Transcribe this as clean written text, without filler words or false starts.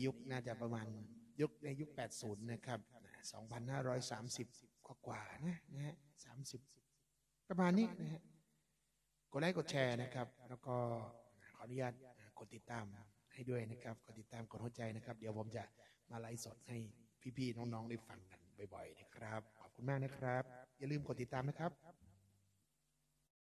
ยุคน่าจะประมาณในยุค80นะครับ2530กว่านะฮะ30ประมาณนี้นะฮะกดไลค์กดแชร์นะครับแล้วก็ขออนุญาตกดติดตามให้ด้วยนะครับกดติดตามกดหัวใจนะครับเดี๋ยวผมจะมาไลฟ์สดให้พี่ๆน้องๆได้ฟังกันบ่อยๆนะครับขอบคุณมากนะครับอย่าลืมกดติดตามนะครับ